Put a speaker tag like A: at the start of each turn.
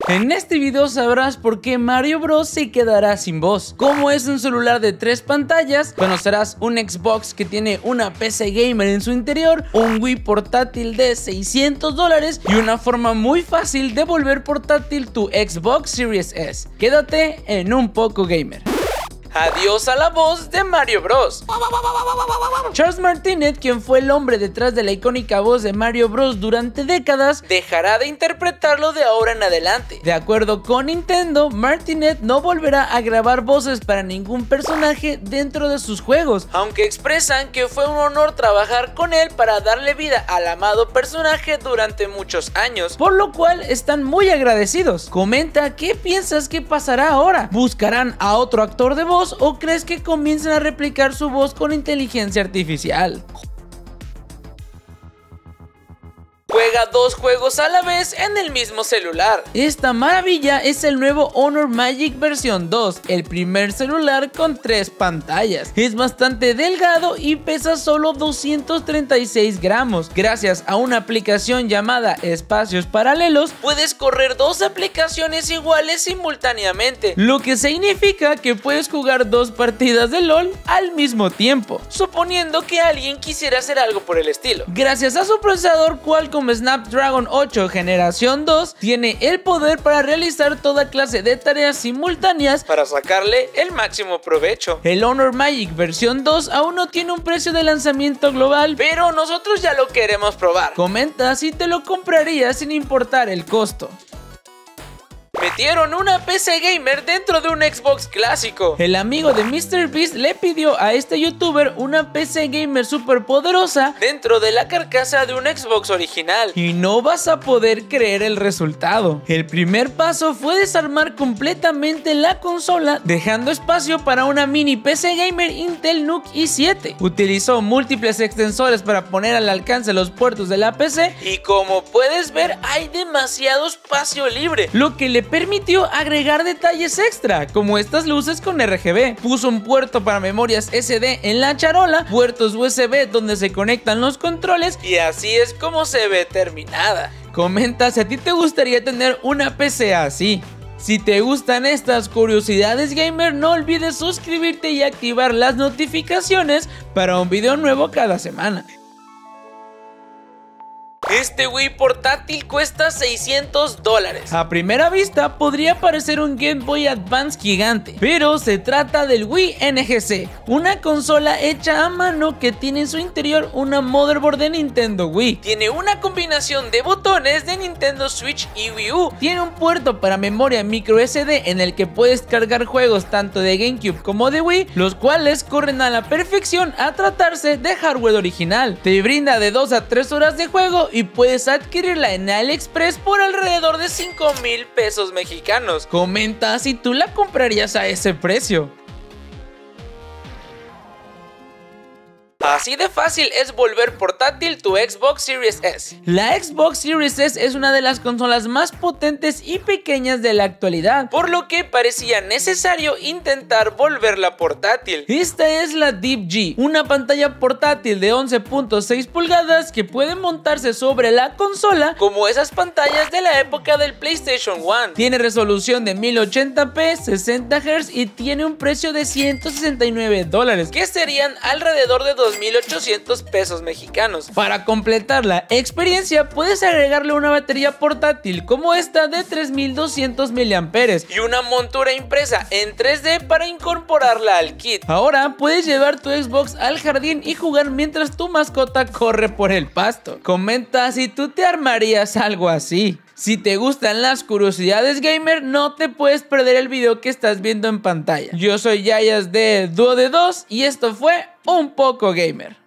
A: En este video sabrás por qué Mario Bros se quedará sin voz, cómo es un celular de 3 pantallas, conocerás un Xbox que tiene una PC gamer en su interior, un Wii portátil de $600 y una forma muy fácil de volver portátil tu Xbox Series S. Quédate en Un Poco Gamer. Adiós a la voz de Mario Bros. Charles Martinet, quien fue el hombre detrás de la icónica voz de Mario Bros durante décadas, dejará de interpretarlo de ahora en adelante. De acuerdo con Nintendo, Martinet no volverá a grabar voces para ningún personaje dentro de sus juegos, aunque expresan que fue un honor trabajar con él para darle vida al amado personaje durante muchos años, por lo cual están muy agradecidos. Comenta qué piensas que pasará ahora. ¿Buscarán a otro actor de voz o crees que comiencen a replicar su voz con inteligencia artificial? Juega 2 juegos a la vez en el mismo celular. Esta maravilla es el nuevo Honor Magic versión 2, el primer celular con 3 pantallas. Es bastante delgado y pesa solo 236 gramos. Gracias a una aplicación llamada Espacios Paralelos, puedes correr 2 aplicaciones iguales simultáneamente, lo que significa que puedes jugar 2 partidas de LOL al mismo tiempo, suponiendo que alguien quisiera hacer algo por el estilo. Gracias a su procesador Qualcomm Snapdragon 8 generación 2, tiene el poder para realizar toda clase de tareas simultáneas para sacarle el máximo provecho. El Honor Magic versión 2 aún no tiene un precio de lanzamiento global, pero nosotros ya lo queremos probar. Comenta si te lo comprarías sin importar el costo. Metieron una PC gamer dentro de un Xbox clásico. El amigo de MrBeast le pidió a este youtuber una PC gamer super poderosa dentro de la carcasa de un Xbox original, y no vas a poder creer el resultado. El primer paso fue desarmar completamente la consola, dejando espacio para una mini PC gamer Intel NUC i7. Utilizó múltiples extensores para poner al alcance los puertos de la PC, y como puedes ver hay demasiado espacio libre, lo que le permitió agregar detalles extra, como estas luces con RGB. Puso un puerto para memorias SD en la charola, puertos USB donde se conectan los controles, y así es como se ve terminada. Comenta si a ti te gustaría tener una PC así. Si te gustan estas curiosidades gamer, no olvides suscribirte y activar las notificaciones para un video nuevo cada semana. Este Wii portátil cuesta $600. A primera vista podría parecer un Game Boy Advance gigante, pero se trata del Wii NGC, una consola hecha a mano que tiene en su interior una motherboard de Nintendo Wii. Tiene una combinación de botones de Nintendo Switch y Wii U. Tiene un puerto para memoria micro SD en el que puedes cargar juegos tanto de GameCube como de Wii, los cuales corren a la perfección a tratarse de hardware original. Te brinda de 2 a 3 horas de juego y puedes adquirirla en AliExpress por alrededor de 5,000 pesos mexicanos. Comenta si tú la comprarías a ese precio. Así de fácil es volver portátil tu Xbox Series S. La Xbox Series S es una de las consolas más potentes y pequeñas de la actualidad, por lo que parecía necesario intentar volverla portátil. Esta es la Deep G, una pantalla portátil de 11.6 pulgadas que puede montarse sobre la consola como esas pantallas de la época del PlayStation 1. Tiene resolución de 1080p, 60 Hz y tiene un precio de $169, que serían alrededor de 2,800 pesos mexicanos. Para completar la experiencia puedes agregarle una batería portátil como esta de 3200 mAh y una montura impresa en 3D para incorporarla al kit. Ahora puedes llevar tu Xbox al jardín y jugar mientras tu mascota corre por el pasto. Comenta si tú te armarías algo así. Si te gustan las curiosidades gamer, no te puedes perder el video que estás viendo en pantalla. Yo soy Yayas de Duo de 2 y esto fue Un Poco Gamer.